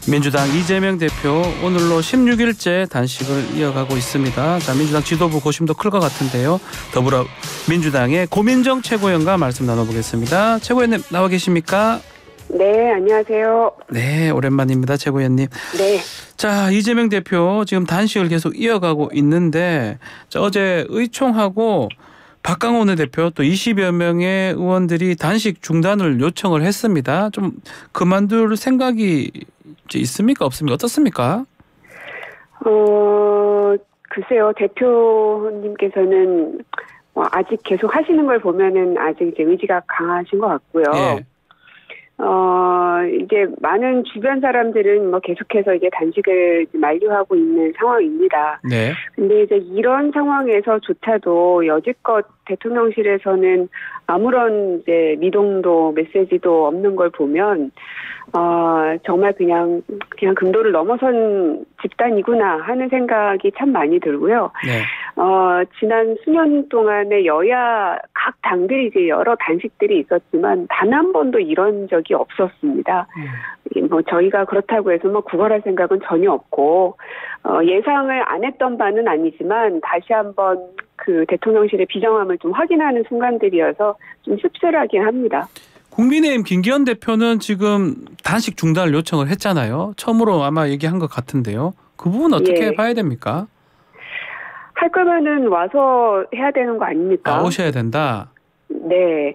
민주당 이재명 대표 오늘로 16일째 단식을 이어가고 있습니다. 자, 민주당 지도부 고심도 클 것 같은데요. 더불어민주당의 고민정 최고위원과 말씀 나눠보겠습니다. 최고위원님 나와 계십니까? 네, 안녕하세요. 네, 오랜만입니다. 최고위원님. 네. 자, 이재명 대표 지금 단식을 계속 이어가고 있는데 어제 의총하고 박강원 대표 또 20여 명의 의원들이 단식 중단을 요청을 했습니다. 좀 그만둘 생각이 있습니까? 없습니까? 어떻습니까? 글쎄요. 대표님께서는 아직 계속 하시는 걸 보면은 아직 이제 의지가 강하신 것 같고요. 예. 이제 많은 주변 사람들은 계속해서 이제 단식을 만류하고 있는 상황입니다. 네. 근데 이제 이런 상황에서조차도 여지껏 대통령실에서는 아무런 이제 미동도 메시지도 없는 걸 보면 정말 그냥 금도를 넘어선 집단이구나 하는 생각이 참 많이 들고요. 네. 지난 수년 동안에 여야 각 당들이 이제 여러 단식들이 있었지만 단 한 번도 이런 적이 없었습니다. 저희가 그렇다고 해서 구걸할 생각은 전혀 없고, 예상을 안 했던 바는 아니지만 다시 한번 그 대통령실의 비정함을 좀 확인하는 순간들이어서 좀 씁쓸하긴 합니다. 국민의힘 김기현 대표는 지금 단식 중단을 요청을 했잖아요. 처음으로 아마 얘기한 것 같은데요. 그 부분 어떻게 봐야 됩니까? 할 거면은 와서 해야 되는 거 아닙니까? 오셔야 된다. 네.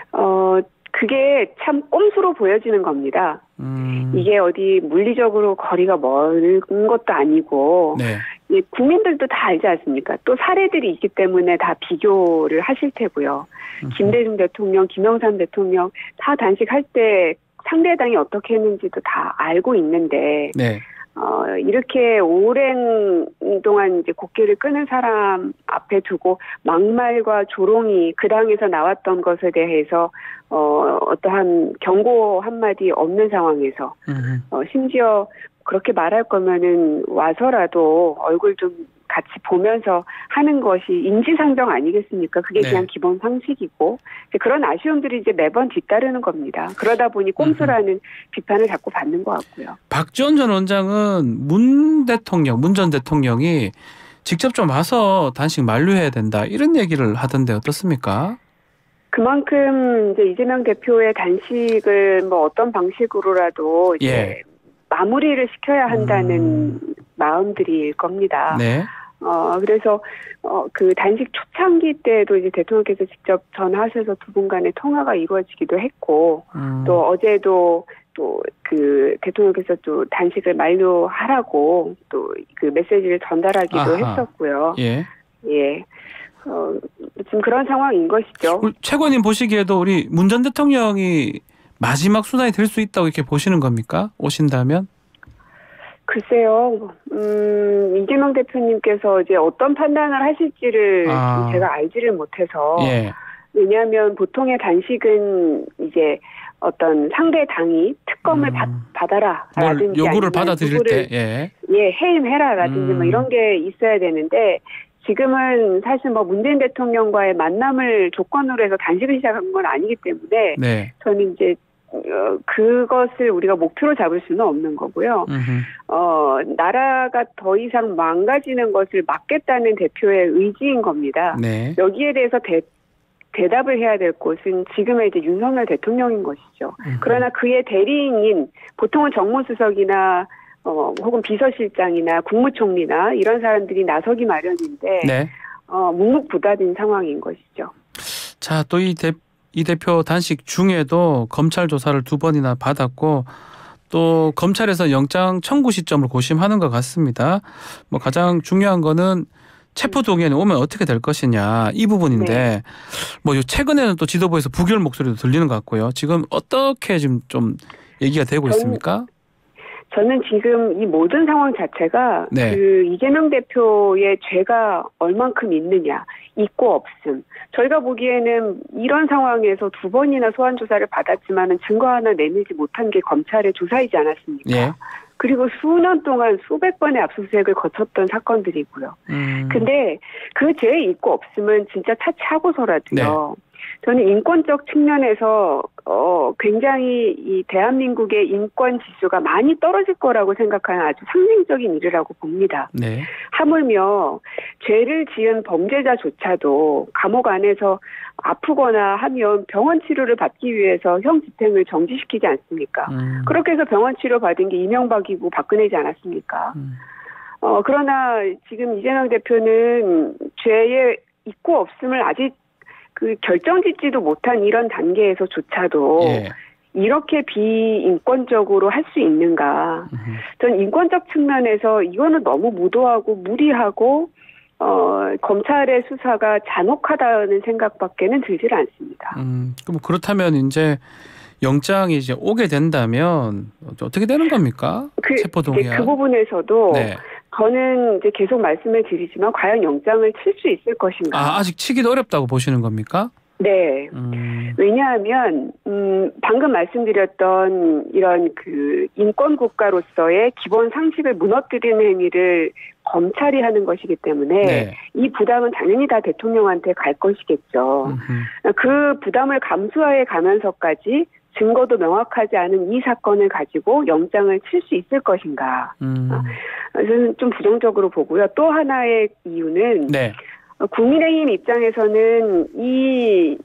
그게 참 꼼수로 보여지는 겁니다. 이게 어디 물리적으로 거리가 먼 것도 아니고, 네. 국민들도 다 알지 않습니까? 또 사례들이 있기 때문에 다 비교를 하실 테고요. 김대중 대통령, 김영삼 대통령 다 단식할 때 상대당이 어떻게 했는지도 다 알고 있는데, 네. 이렇게 오랜 동안 이제 곡기를 끄는 사람 앞에 두고 막말과 조롱이 그 당에서 나왔던 것에 대해서 어떠한 경고 한마디 없는 상황에서 심지어 그렇게 말할 거면은 와서라도 얼굴 좀 같이 보면서 하는 것이 인지상정 아니겠습니까? 그게 그냥 기본 상식이고 그런 아쉬움들이 이제 매번 뒤따르는 겁니다. 그러다 보니 꼼수라는 비판을 자꾸 받는 것 같고요. 박지원 전 원장은 문 전 대통령이 직접 좀 와서 단식 만류해야 된다 이런 얘기를 하던데 어떻습니까? 그만큼 이제 이재명 대표의 단식을 어떤 방식으로라도 이제 마무리를 시켜야 한다는 마음들일 겁니다. 네. 그래서 그 단식 초창기 때도 이제 대통령께서 직접 전화하셔서 두 분 간의 통화가 이루어지기도 했고, 또 어제도 또 그 대통령께서 또 단식을 만류하라고 또 그 메시지를 전달하기도 했었고요. 예. 지금 그런 상황인 것이죠. 최고님 보시기에도 우리 문 전 대통령이 마지막 수단이 될 수 있다고 이렇게 보시는 겁니까? 오신다면? 글쎄요. 이재명 대표님께서 이제 어떤 판단을 하실지를 제가 알지를 못해서. 왜냐하면 보통의 단식은 이제 어떤 상대 당이 특검을 받아라라든지 요구를 받아들일 때 해임해라라든지 이런 게 있어야 되는데 지금은 사실 문재인 대통령과의 만남을 조건으로 해서 단식을 시작한 건 아니기 때문에 저는 이제 그것을 우리가 목표로 잡을 수는 없는 거고요. 나라가 더 이상 망가지는 것을 막겠다는 대표의 의지인 겁니다. 여기에 대해서 대답을 해야 될 곳은 지금의 이제 윤석열 대통령인 것이죠. 그러나 그의 대리인인 보통은 정무수석이나 혹은 비서실장이나 국무총리나 이런 사람들이 나서기 마련인데 묵묵부답인 상황인 것이죠. 자, 또 이 대표 단식 중에도 검찰 조사를 2번이나 받았고 또 검찰에서 영장 청구 시점을 고심하는 것 같습니다. 가장 중요한 거는 체포 동의안이 오면 어떻게 될 것이냐 이 부분인데 최근에는 또 지도부에서 부결 목소리도 들리는 것 같고요. 지금 어떻게 지금 좀 얘기가 되고 있습니까? 저는 지금 이 모든 상황 자체가 그 이재명 대표의 죄가 얼만큼 있느냐, 있고 없음. 저희가 보기에는 이런 상황에서 2번이나 소환 조사를 받았지만은 증거 하나 내밀지 못한 게 검찰의 조사이지 않았습니까? 그리고 수년 동안 수백 번의 압수수색을 거쳤던 사건들이고요. 근데 그 죄 있고 없음은 진짜 차치하고서라도요. 저는 인권적 측면에서 굉장히 이 대한민국의 인권 지수가 많이 떨어질 거라고 생각하는 아주 상징적인 일이라고 봅니다. 네. 하물며 죄를 지은 범죄자조차도 감옥 안에서 아프거나 하면 병원 치료를 받기 위해서 형 집행을 정지시키지 않습니까? 그렇게 해서 병원 치료 받은 게 이명박이고 박근혜지 않았습니까? 그러나 지금 이재명 대표는 죄의 있고 없음을 아직 그 결정짓지도 못한 이런 단계에서조차도 예. 이렇게 비인권적으로 할 수 있는가? 전 인권적 측면에서 이거는 너무 무도하고 무리하고 검찰의 수사가 잔혹하다는 생각밖에는 들질 않습니다. 그럼 그렇다면 이제 영장이 이제 오게 된다면 어떻게 되는 겁니까? 체포동의안. 그 부분에서도 네. 저는 이제 계속 말씀을 드리지만 과연 영장을 칠 수 있을 것인가? 아직 치기도 어렵다고 보시는 겁니까? 네. 왜냐하면 방금 말씀드렸던 이런 그 인권 국가로서의 기본 상식을 무너뜨리는 행위를 검찰이 하는 것이기 때문에 네. 이 부담은 당연히 다 대통령한테 갈 것이겠죠. 그 부담을 감수하에 가면서까지 증거도 명확하지 않은 이 사건을 가지고 영장을 칠 수 있을 것인가. 저는 좀 부정적으로 보고요. 또 하나의 이유는 네. 국민의힘 입장에서는 이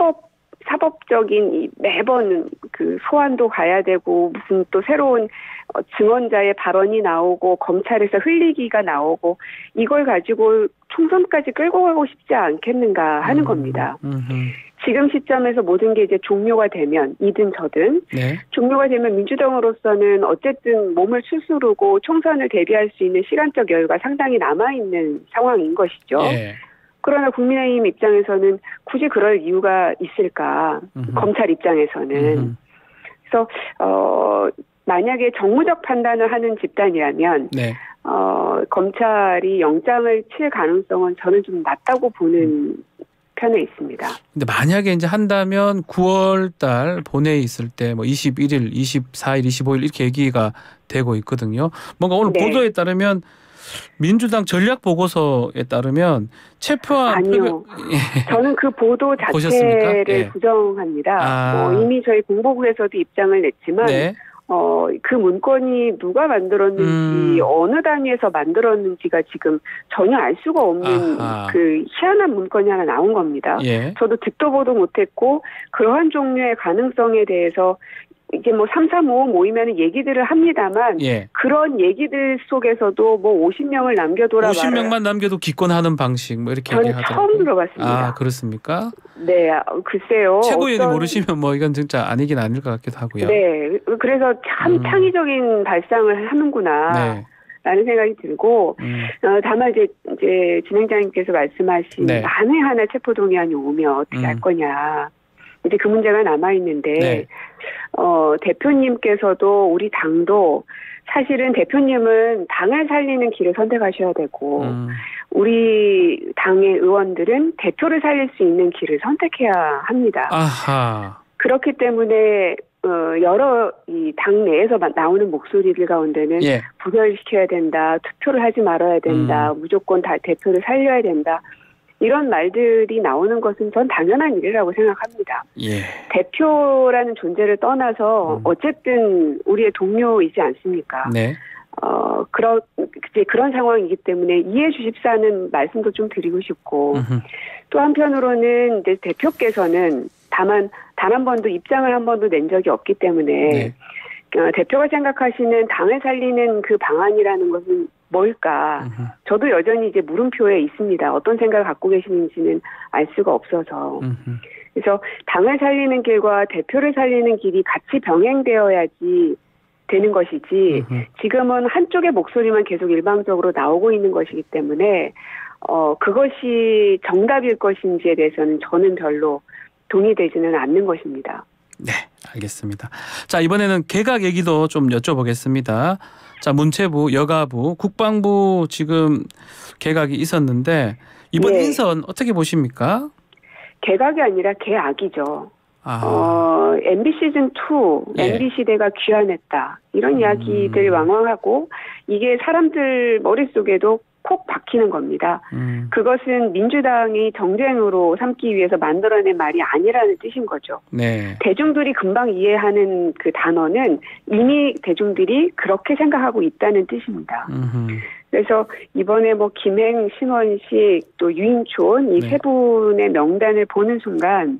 사법적인 매번 그 소환도 가야 되고 무슨 또 새로운 증언자의 발언이 나오고 검찰에서 흘리기가 나오고 이걸 가지고 총선까지 끌고 가고 싶지 않겠는가 하는 겁니다. 지금 시점에서 모든 게 이제 종료가 되면 이든 저든 네. 종료가 되면 민주당으로서는 어쨌든 몸을 추스르고 총선을 대비할 수 있는 시간적 여유가 상당히 남아있는 상황인 것이죠. 네. 그러나 국민의힘 입장에서는 굳이 그럴 이유가 있을까? 검찰 입장에서는. 그래서 만약에 정무적 판단을 하는 집단이라면 네. 검찰이 영장을 칠 가능성은 저는 좀 낮다고 보는 편에 있습니다. 근데 만약에 이제 한다면 9월 달 본회의 있을 때 뭐 21일, 24일, 25일 이렇게 얘기가 되고 있거든요. 뭔가 오늘 네. 보도에 따르면 민주당 전략 보고서에 따르면 체포한 아니요. 저는 그 보도 자체를 예. 부정합니다. 이미 저희 공보부에서도 입장을 냈지만 네. 그 문건이 누가 만들었는지 어느 단위에서 만들었는지가 지금 전혀 알 수가 없는 그 희한한 문건이 하나 나온 겁니다. 예. 저도 듣도 보도 못했고 그러한 종류의 가능성에 대해서 이게 뭐 335 모이면 얘기들을 합니다만 예. 그런 얘기들 속에서도 뭐 50명을 남겨둬라 50명만 남겨도 기권하는 방식 뭐 이렇게 얘기하더라고요. 저는 처음 들어봤습니다. 그렇습니까? 네, 글쎄요. 최고위원이 모르시면 뭐 이건 진짜 아니긴 아닐 것 같기도 하고요. 네, 그래서 참 창의적인 발상을 하는구나. 네. 라는 생각이 들고 다만 이제 진행자님께서 말씀하신 네. 만에 하나 체포동의안이 오면 어떻게 할 거냐. 이제 그 문제가 남아있는데 네. 대표님께서도 우리 당도 사실은 대표님은 당을 살리는 길을 선택하셔야 되고 우리 당의 의원들은 대표를 살릴 수 있는 길을 선택해야 합니다. 아하. 그렇기 때문에 여러 이 당 내에서 나오는 목소리들 가운데는 예. 부결시켜야 된다, 투표를 하지 말아야 된다, 무조건 다 대표를 살려야 된다. 이런 말들이 나오는 것은 전 당연한 일이라고 생각합니다. 예. 대표라는 존재를 떠나서 어쨌든 우리의 동료이지 않습니까? 네. 그런 상황이기 때문에 이해해 주십사는 말씀도 좀 드리고 싶고 또 한편으로는 이제 대표께서는 다만 단 한 번도 입장을 한 번도 낸 적이 없기 때문에 네. 대표가 생각하시는 당을 살리는 그 방안이라는 것은 뭘까? 저도 여전히 이제 물음표에 있습니다. 어떤 생각을 갖고 계시는지는 알 수가 없어서. 그래서 당을 살리는 길과 대표를 살리는 길이 같이 병행되어야지 되는 것이지 지금은 한쪽의 목소리만 계속 일방적으로 나오고 있는 것이기 때문에 그것이 정답일 것인지에 대해서는 저는 별로 동의되지는 않는 것입니다. 네, 알겠습니다. 자, 이번에는 개각 얘기도 좀 여쭤보겠습니다. 자, 문체부, 여가부, 국방부 지금 개각이 있었는데 이번 네. 인선 어떻게 보십니까? 개각이 아니라 개악이죠. MB 시즌2, 네. MB 시대가 귀환했다. 이런 이야기들 왕왕하고 이게 사람들 머릿속에도 콕 박히는 겁니다. 그것은 민주당이 정쟁으로 삼기 위해서 만들어낸 말이 아니라는 뜻인 거죠. 네. 대중들이 금방 이해하는 그 단어는 이미 대중들이 그렇게 생각하고 있다는 뜻입니다. 그래서 이번에 뭐 김행, 신원식, 또 유인촌 이 세 분의 명단을 보는 순간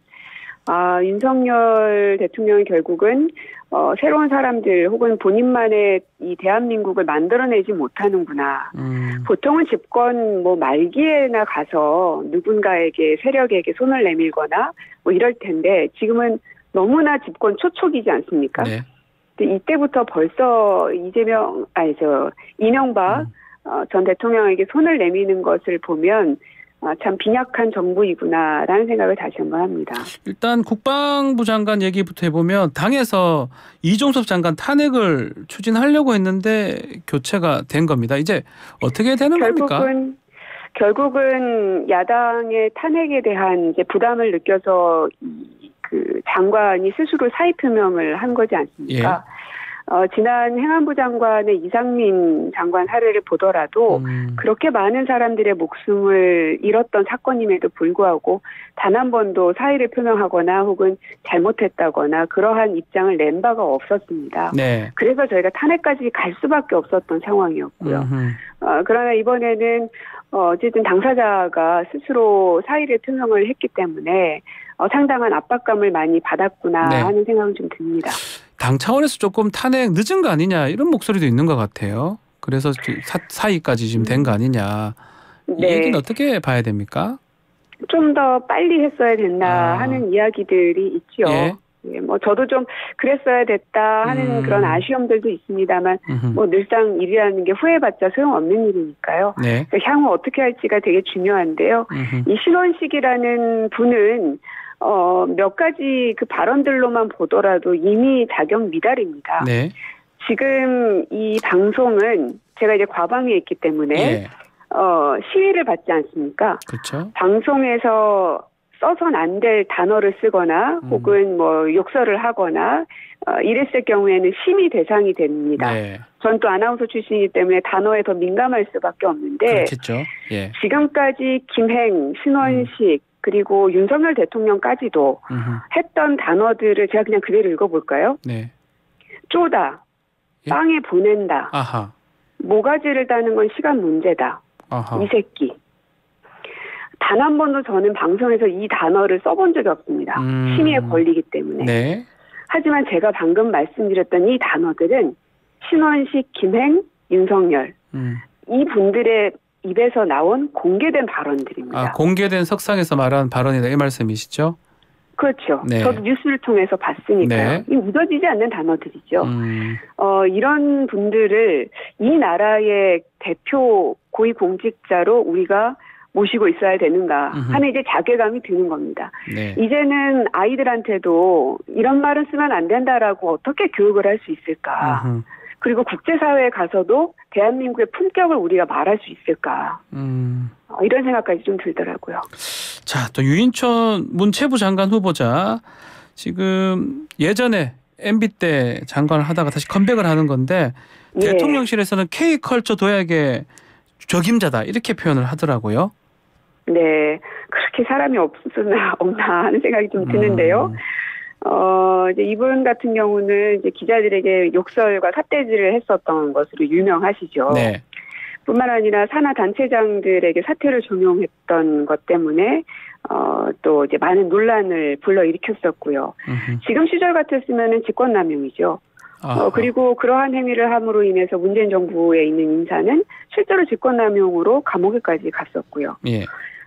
윤석열 대통령이 결국은 새로운 사람들 혹은 본인만의 이 대한민국을 만들어내지 못하는구나. 보통은 집권 뭐 말기에나 가서 누군가에게 세력에게 손을 내밀거나 뭐 이럴 텐데 지금은 너무나 집권 초촉이지 않습니까? 네. 근데 이때부터 벌써 이명박 전 대통령에게 손을 내미는 것을 보면 참 빈약한 정부이구나라는 생각을 다시 한번 합니다. 일단 국방부 장관 얘기부터 해보면 당에서 이종섭 장관 탄핵을 추진하려고 했는데 교체가 된 겁니다. 이제 어떻게 되는 겁니까? 결국은 야당의 탄핵에 대한 이제 부담을 느껴서 그 장관이 스스로 사의 표명을 한 거지 않습니까? 예. 지난 행안부 장관의 이상민 장관 사례를 보더라도 그렇게 많은 사람들의 목숨을 잃었던 사건임에도 불구하고 단 한 번도 사의를 표명하거나 혹은 잘못했다거나 그러한 입장을 낸 바가 없었습니다. 네. 그래서 저희가 탄핵까지 갈 수밖에 없었던 상황이었고요. 그러나 이번에는 어쨌든 당사자가 스스로 사의를 표명을 했기 때문에 상당한 압박감을 많이 받았구나 하는 생각은 좀 듭니다. 당 차원에서 조금 탄핵 늦은 거 아니냐 이런 목소리도 있는 것 같아요. 그래서 사의까지 지금 된 거 아니냐. 이 얘기는 어떻게 봐야 됩니까? 좀 더 빨리 했어야 됐나 하는 이야기들이 있죠. 예, 뭐 저도 좀 그랬어야 됐다 하는 그런 아쉬움들도 있습니다만 뭐 늘상 일이라는 게 후회봤자 소용없는 일이니까요. 네. 향후 어떻게 할지가 되게 중요한데요. 이 신원식이라는 분은 몇 가지 그 발언들로만 보더라도 이미 자격 미달입니다. 네. 지금 이 방송은 제가 이제 과방위에 있기 때문에 시위를 받지 않습니까? 그렇죠. 방송에서 써선 안 될 단어를 쓰거나 혹은 뭐 욕설을 하거나 이랬을 경우에는 심의 대상이 됩니다. 네. 전 또 아나운서 출신이기 때문에 단어에 더 민감할 수밖에 없는데 그렇겠죠. 예. 지금까지 김행, 신원식 그리고 윤석열 대통령까지도 했던 단어들을 제가 그냥 그대로 읽어볼까요? 네. 쪼다, 땅에 보낸다, 아하. 모가지를 따는 건 시간 문제다, 아하. 이 새끼. 단 한 번도 저는 방송에서 이 단어를 써본 적이 없습니다. 심의에 걸리기 때문에. 네. 하지만 제가 방금 말씀드렸던 이 단어들은 신원식, 김행, 윤석열 이 분들의 입에서 나온 공개된 발언들입니다. 공개된 석상에서 말한 발언이다 이 말씀이시죠? 그렇죠. 네. 저도 뉴스를 통해서 봤으니까요. 이 묻어지지 않는 단어들이죠. 이런 분들을 이 나라의 대표 고위공직자로 우리가 모시고 있어야 되는가 하는 이제 자괴감이 드는 겁니다. 네. 이제는 아이들한테도 이런 말은 쓰면 안 된다라고 어떻게 교육을 할 수 있을까? 그리고 국제사회에 가서도 대한민국의 품격을 우리가 말할 수 있을까? 이런 생각까지 좀 들더라고요. 자, 또 유인촌 문체부 장관 후보자 지금 예전에 MB 때 장관을 하다가 다시 컴백을 하는 건데 대통령실에서는 K컬처 도약의 적임자다 이렇게 표현을 하더라고요. 네, 그렇게 사람이 없나 하는 생각이 좀 드는데요. 이제 이분 같은 경우는 이제 기자들에게 욕설과 삿대질을 했었던 것으로 유명하시죠. 네. 뿐만 아니라 산하 단체장들에게 사퇴를 종용했던 것 때문에 또 이제 많은 논란을 불러일으켰었고요. 지금 시절 같았으면은 직권남용이죠. 그리고 그러한 행위를 함으로 인해서 문재인 정부에 있는 인사는 실제로 직권남용으로 감옥에까지 갔었고요. 예.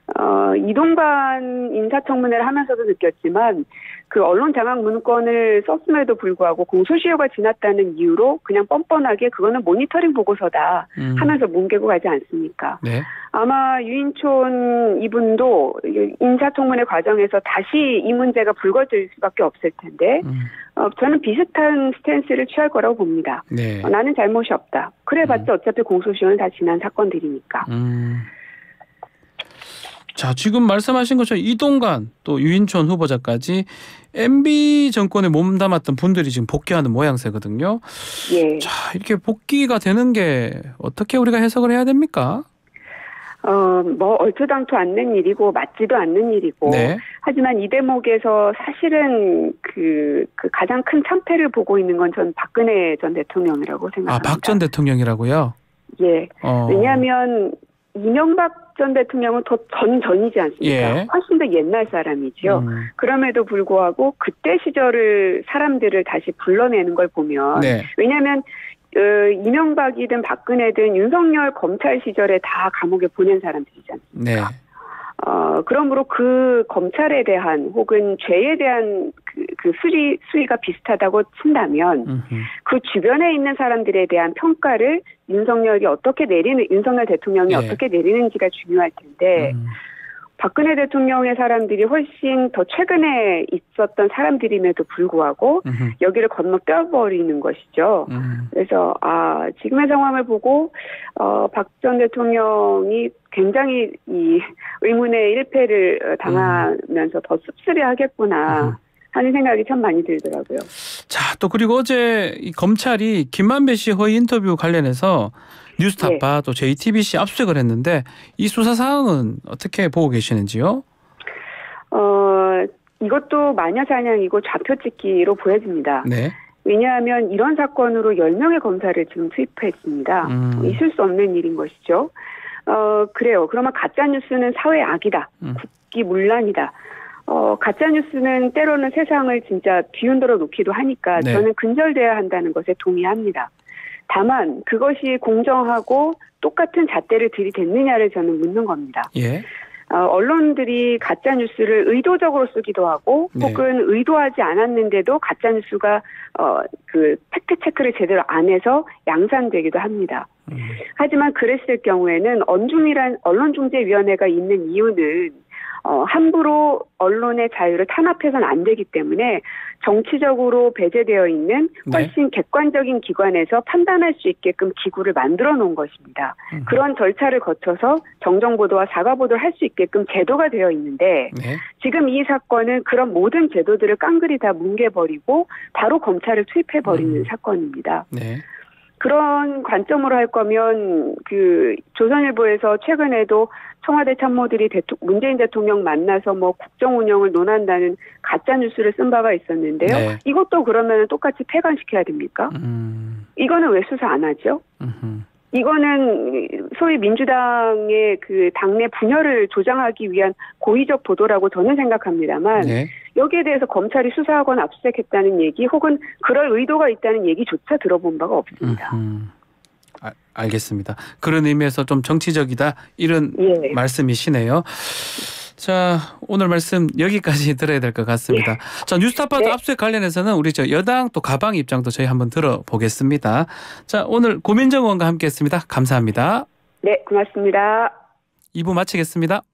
이동관 인사청문회를 하면서도 느꼈지만 그 언론 장악 문건을 썼음에도 불구하고 공소시효가 지났다는 이유로 그냥 뻔뻔하게 그거는 모니터링 보고서다 하면서 뭉개고 가지 않습니까? 네. 아마 유인촌 이분도 인사청문회 과정에서 다시 이 문제가 불거질 수밖에 없을 텐데 저는 비슷한 스탠스를 취할 거라고 봅니다. 네. 나는 잘못이 없다. 그래봤자 어차피 공소시효는 다 지난 사건들이니까. 자, 지금 말씀하신 것처럼 이동관 또 유인촌 후보자까지 MB 정권에 몸담았던 분들이 지금 복귀하는 모양새거든요. 예. 자, 이렇게 복귀가 되는 게 어떻게 우리가 해석을 해야 됩니까? 뭐 얼토당토 않는 일이고 맞지도 않는 일이고 네. 하지만 이 대목에서 사실은 그 가장 큰 참패를 보고 있는 건 전 박근혜 전 대통령이라고 생각합니다. 아, 박 전 대통령이라고요? 예. 왜냐하면 이명박 전 대통령은 더 전이지 않습니까? 예. 훨씬 더 옛날 사람이죠. 그럼에도 불구하고 그때 시절을 사람들을 다시 불러내는 걸 보면 네. 왜냐하면 이명박이든 박근혜든 윤석열 검찰 시절에 다 감옥에 보낸 사람들이지 않습니까? 네. 그러므로 그 검찰에 대한 혹은 죄에 대한 그 수위가 비슷하다고 친다면 그 주변에 있는 사람들에 대한 평가를 윤석열 대통령이 예. 어떻게 내리는지가 중요할 텐데 박근혜 대통령의 사람들이 훨씬 더 최근에 있었던 사람들임에도 불구하고 여기를 건너 뛰어버리는 것이죠. 그래서 지금의 상황을 보고 박 전 대통령이 굉장히 이 의문의 일패를 당하면서 더 씁쓸해하겠구나 하는 생각이 참 많이 들더라고요. 자, 또 그리고 어제 이 검찰이 김만배 씨 허위 인터뷰 관련해서 뉴스타파 네. 또 JTBC 압수수색을 했는데 이 수사 사항은 어떻게 보고 계시는지요? 이것도 마녀사냥이고 좌표찍기로 보여집니다. 네. 왜냐하면 이런 사건으로 10명의 검사를 지금 투입했습니다. 있을 수 없는 일인 것이죠. 그래요. 그러면 가짜뉴스는 사회 악이다. 국기문란이다. 가짜뉴스는 때로는 세상을 진짜 뒤흔들어 놓기도 하니까 네. 저는 근절돼야 한다는 것에 동의합니다. 다만 그것이 공정하고 똑같은 잣대를 들이댔느냐를 저는 묻는 겁니다. 예. 언론들이 가짜뉴스를 의도적으로 쓰기도 하고 네. 혹은 의도하지 않았는데도 가짜뉴스가 그 팩트체크를 제대로 안 해서 양산되기도 합니다. 하지만 그랬을 경우에는 언론중재위원회가 있는 이유는 함부로 언론의 자유를 탄압해서는 안 되기 때문에 정치적으로 배제되어 있는 훨씬 객관적인 기관에서 판단할 수 있게끔 기구를 만들어 놓은 것입니다. 그런 절차를 거쳐서 정정보도와 사과보도를 할 수 있게끔 제도가 되어 있는데 지금 이 사건은 그런 모든 제도들을 깡그리 다 뭉개버리고 바로 검찰을 투입해버리는 사건입니다. 네. 그런 관점으로 할 거면 그 조선일보에서 최근에도 청와대 참모들이 문재인 대통령 만나서 뭐 국정 운영을 논한다는 가짜 뉴스를 쓴 바가 있었는데요. 네. 이것도 그러면 똑같이 폐간시켜야 됩니까? 이거는 왜 수사 안 하죠? 이거는 소위 민주당의 그 당내 분열을 조장하기 위한 고의적 보도라고 저는 생각합니다만 여기에 대해서 검찰이 수사하거나 압수수색했다는 얘기 혹은 그럴 의도가 있다는 얘기조차 들어본 바가 없습니다. 알겠습니다. 그런 의미에서 좀 정치적이다 이런 말씀이시네요. 자, 오늘 말씀 여기까지 들어야 될 것 같습니다. 자, 뉴스타파 압수수색 관련해서는 우리 여당 또 가방 입장도 저희 한번 들어보겠습니다. 자, 오늘 고민정 의원과 함께했습니다. 감사합니다. 네, 고맙습니다. 2부 마치겠습니다.